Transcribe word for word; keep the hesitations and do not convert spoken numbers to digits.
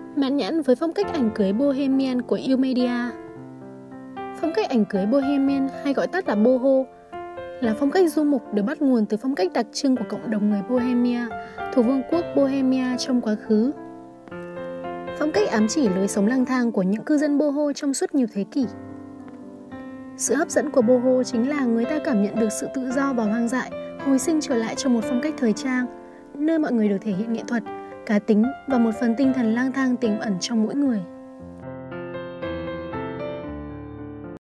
Mãn nhãn với phong cách ảnh cưới Bohemian của Umedia. Phong cách ảnh cưới Bohemian hay gọi tắt là Boho là phong cách du mục được bắt nguồn từ phong cách đặc trưng của cộng đồng người Bohemia thuộc vương quốc Bohemia trong quá khứ. Phong cách ám chỉ lối sống lang thang của những cư dân Boho trong suốt nhiều thế kỷ. Sự hấp dẫn của Boho chính là người ta cảm nhận được sự tự do và hoang dại hồi sinh trở lại trong một phong cách thời trang, nơi mọi người được thể hiện nghệ thuật, cá tính và một phần tinh thần lang thang tiềm ẩn trong mỗi người.